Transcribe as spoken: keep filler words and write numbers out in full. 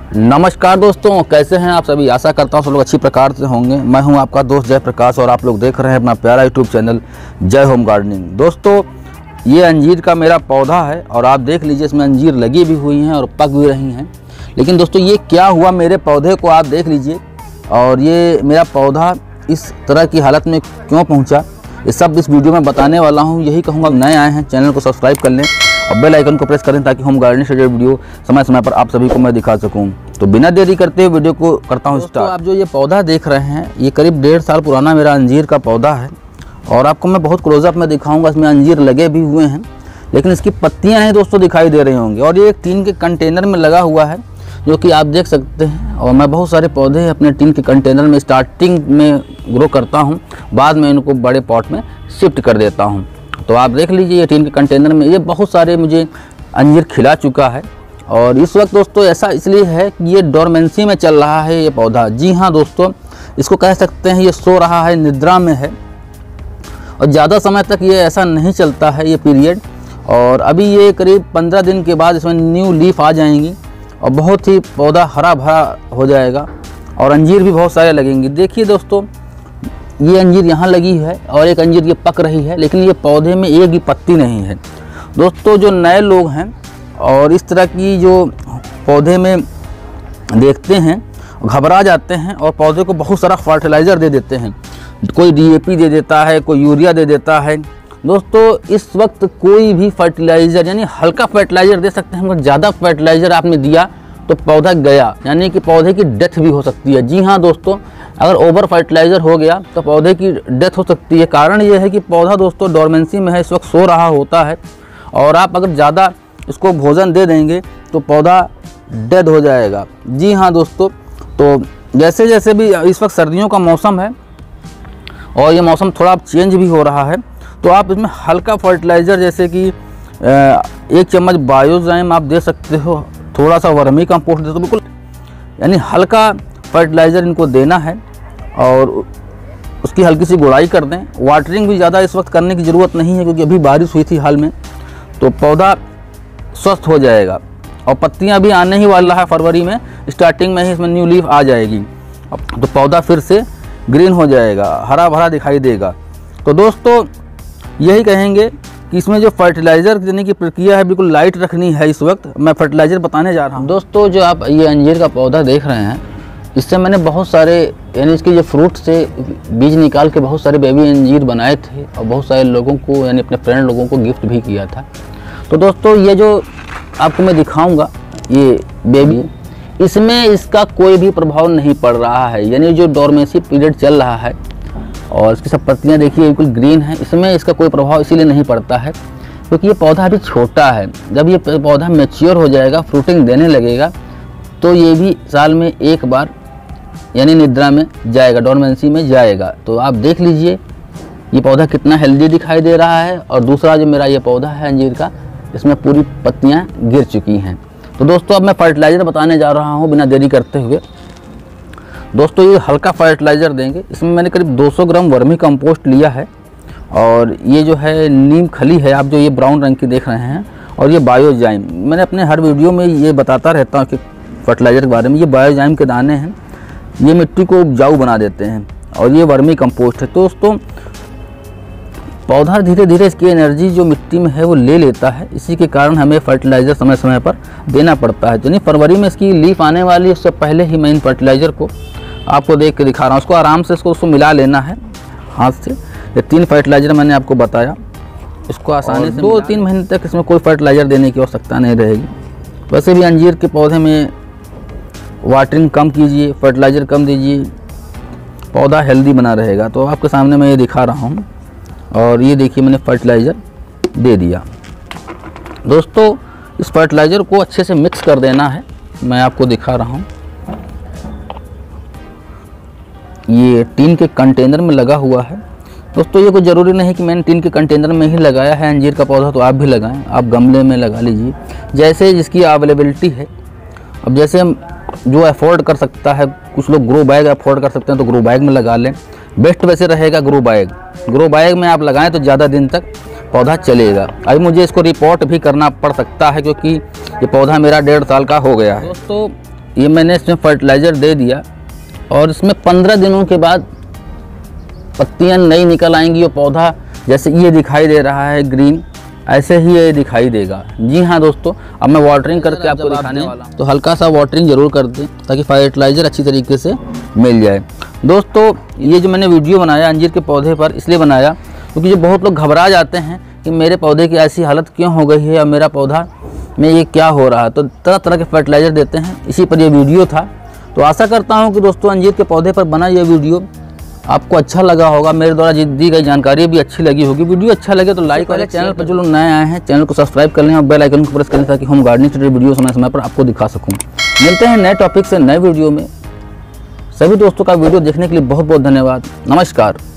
नमस्कार दोस्तों, कैसे हैं आप सभी। आशा करता हूं सब लोग अच्छी प्रकार से होंगे। मैं हूं आपका दोस्त जय प्रकाश और आप लोग देख रहे हैं अपना प्यारा YouTube channel Jai home gardening. दोस्तों, ये अंजीर का मेरा पौधा है और आप देख लीजिए इसमें अंजीर लगी भी हुई हैं और पक भी रही हैं। लेकिन दोस्तों, ये क्या हुआ मेरे पौधे को आप देख लीजिए, और ये मेरा पौधा इस तरह की हालत में क्यों पहुँचा, ये सब इस वीडियो में बताने वाला हूँ। यही कहूँगा, नए आए हैं चैनल को सब्सक्राइब कर लें और बेल आइकन को प्रेस करें ताकि होम गार्डनिंग से रिलेटेड वीडियो समय समय पर आप सभी को मैं दिखा सकूं। तो बिना देरी करते हुए वीडियो को करता हूं स्टार्ट। आप जो ये पौधा देख रहे हैं, ये करीब डेढ़ साल पुराना मेरा अंजीर का पौधा है और आपको मैं बहुत क्लोजअप में दिखाऊंगा। इसमें अंजीर लगे भी हुए हैं लेकिन इसकी पत्तियां नहीं दोस्तों दिखाई दे रही होंगी। और ये एक टीन के कंटेनर में लगा हुआ है जो कि आप देख सकते हैं। और मैं बहुत सारे पौधे अपने टीन के कंटेनर में स्टार्टिंग में ग्रो करता हूँ, बाद में इनको बड़े पॉट में शिफ्ट कर देता हूँ। तो आप देख लीजिए ये टीन के कंटेनर में ये बहुत सारे मुझे अंजीर खिला चुका है। और इस वक्त दोस्तों ऐसा इसलिए है कि ये डोरमेंसी में चल रहा है ये पौधा। जी हाँ दोस्तों, इसको कह सकते हैं ये सो रहा है, निद्रा में है। और ज़्यादा समय तक ये ऐसा नहीं चलता है ये पीरियड। और अभी ये करीब पंद्रह दिन के बाद इसमें न्यू लीफ आ जाएंगी और बहुत ही पौधा हरा भरा हो जाएगा और अंजीर भी बहुत सारे लगेंगे। देखिए दोस्तों, ये अंजीर यहाँ लगी है और एक अंजीर ये पक रही है, लेकिन ये पौधे में एक भी पत्ती नहीं है। दोस्तों, जो नए लोग हैं और इस तरह की जो पौधे में देखते हैं घबरा जाते हैं और पौधे को बहुत सारा फर्टिलाइज़र दे देते हैं। कोई डी ए पी दे देता है, कोई यूरिया दे देता है। दोस्तों, इस वक्त कोई भी फर्टिलाइज़र यानी हल्का फर्टिलाइज़र दे सकते हैं, मगर ज़्यादा फर्टिलाइज़र आपने दिया तो पौधा गया, यानी कि पौधे की डेथ भी हो सकती है। जी हाँ दोस्तों, अगर ओवर फर्टिलाइज़र हो गया तो पौधे की डेथ हो सकती है। कारण ये है कि पौधा दोस्तों डोरमेंसी में है, इस वक्त सो रहा होता है और आप अगर ज़्यादा इसको भोजन दे देंगे तो पौधा डेड हो जाएगा। जी हाँ दोस्तों, तो जैसे जैसे भी इस वक्त सर्दियों का मौसम है और ये मौसम थोड़ा चेंज भी हो रहा है, तो आप इसमें हल्का फर्टिलाइज़र जैसे कि एक चम्मच बायोजाइम आप दे सकते हो, थोड़ा सा वर्मी कंपोस्ट दे दो, बिल्कुल यानी हल्का फर्टिलाइज़र इनको देना है और उसकी हल्की सी गुड़ाई कर दें। वाटरिंग भी ज़्यादा इस वक्त करने की ज़रूरत नहीं है क्योंकि अभी बारिश हुई थी हाल में, तो पौधा स्वस्थ हो जाएगा और पत्तियां भी आने ही वाला है। फरवरी में स्टार्टिंग में ही इसमें न्यू लीफ आ जाएगी तो पौधा फिर से ग्रीन हो जाएगा, हरा भरा दिखाई देगा। तो दोस्तों, यही कहेंगे कि इसमें जो फर्टिलाइज़र देने की प्रक्रिया है बिल्कुल लाइट रखनी है। इस वक्त मैं फर्टिलाइज़र बताने जा रहा हूँ। दोस्तों, जो आप ये अंजीर का पौधा देख रहे हैं, इससे मैंने बहुत सारे यानी इसके जो फ्रूट से बीज निकाल के बहुत सारे बेबी अंजीर बनाए थे और बहुत सारे लोगों को यानी अपने फ्रेंड लोगों को गिफ्ट भी किया था। तो दोस्तों, ये जो आपको मैं दिखाऊंगा ये बेबी, इसमें इसका कोई भी प्रभाव नहीं पड़ रहा है। यानी जो डोरमेंसी पीरियड चल रहा है और इसकी सब पत्तियां देखिए बिल्कुल ग्रीन है, इसमें इसका कोई प्रभाव इसीलिए नहीं पड़ता है क्योंकि ये पौधा अभी छोटा है। जब ये पौधा मैच्योर हो जाएगा, फ्रूटिंग देने लगेगा, तो ये भी साल में एक बार यानी निद्रा में जाएगा, डोरमेंसी में जाएगा। तो आप देख लीजिए ये पौधा कितना हेल्दी दिखाई दे रहा है। और दूसरा जो मेरा ये पौधा है अंजीर का, इसमें पूरी पत्तियां गिर चुकी हैं। तो दोस्तों, अब मैं फर्टिलाइज़र बताने जा रहा हूं बिना देरी करते हुए। दोस्तों, ये हल्का फर्टिलाइज़र देंगे। इसमें मैंने करीब दो सौ ग्राम वर्मी कंपोस्ट लिया है और ये जो है नीम खली है, आप जो ये ब्राउन रंग की देख रहे हैं, और ये बायोजाइम। मैंने अपने हर वीडियो में ये बताता रहता हूँ कि फर्टिलाइज़र के बारे में। ये बायोजाइम के दाने हैं, ये मिट्टी को उपजाऊ बना देते हैं और ये वर्मी कंपोस्ट है। तो दोस्तों, पौधा धीरे धीरे इसकी एनर्जी जो मिट्टी में है वो ले लेता है, इसी के कारण हमें फर्टिलाइज़र समय समय पर देना पड़ता है। यानी फरवरी में इसकी लीफ आने वाली है, उससे पहले ही मैं इन फर्टिलाइज़र को आपको देख के दिखा रहा हूँ। उसको आराम से इसको उसको मिला लेना है हाथ से। ये तीन फर्टिलाइज़र मैंने आपको बताया, इसको आसानी से दो तीन महीने तक इसमें कोई फर्टिलाइज़र देने की आवश्यकता नहीं रहेगी। वैसे भी अंजीर के पौधे में वाटरिंग कम कीजिए, फर्टिलाइज़र कम दीजिए, पौधा हेल्दी बना रहेगा। तो आपके सामने मैं ये दिखा रहा हूँ और ये देखिए मैंने फर्टिलाइज़र दे दिया। दोस्तों, इस फर्टिलाइज़र को अच्छे से मिक्स कर देना है, मैं आपको दिखा रहा हूँ। ये टीन के कंटेनर में लगा हुआ है। दोस्तों, ये कोई ज़रूरी नहीं कि मैंने टीन के कंटेनर में ही लगाया है अंजीर का पौधा, तो आप भी लगाएं, आप गमले में लगा लीजिए जैसे जिसकी अवेलेबिलिटी है। अब जैसे हम जो अफोर्ड कर सकता है, कुछ लोग ग्रो बैग अफोर्ड कर सकते हैं तो ग्रो बैग में लगा लें। बेस्ट वैसे रहेगा ग्रो बैग। ग्रो बैग में आप लगाएं तो ज़्यादा दिन तक पौधा चलेगा। अभी मुझे इसको रिपोर्ट भी करना पड़ सकता है क्योंकि ये पौधा मेरा डेढ़ साल का हो गया है। दोस्तों, ये मैंने इसमें फर्टिलाइज़र दे दिया और इसमें पंद्रह दिनों के बाद पत्तियां नई निकल आएंगी और पौधा जैसे ये दिखाई दे रहा है ग्रीन, ऐसे ही ये दिखाई देगा। जी हाँ दोस्तों, अब मैं वाटरिंग करके आपको दिखाने वाला हूँ। तो हल्का सा वाटरिंग ज़रूर कर दें ताकि फर्टिलाइज़र अच्छी तरीके से मिल जाए। दोस्तों ये जो मैंने वीडियो बनाया अंजीर के पौधे पर इसलिए बनाया क्योंकि जो बहुत लोग घबरा जाते हैं कि मेरे पौधे की ऐसी हालत क्यों हो गई है या मेरा पौधा में ये क्या हो रहा है, तो तरह तरह के फर्टिलाइज़र देते हैं, इसी पर यह वीडियो था। तो आशा करता हूँ कि दोस्तों अंजीर के पौधे पर बना ये वीडियो आपको अच्छा लगा होगा, मेरे द्वारा दी गई जानकारी भी अच्छी लगी होगी। वीडियो अच्छा लगे तो लाइक करें, चैनल पर जो लोग नए आए हैं चैनल को सब्सक्राइब कर लें और बेल आइकन को प्रेस करें ताकि होम गार्डनिंग से वीडियो समय समय पर आपको दिखा सकूं। मिलते हैं नए टॉपिक से नए वीडियो में। सभी दोस्तों का वीडियो देखने के लिए बहुत बहुत धन्यवाद। नमस्कार।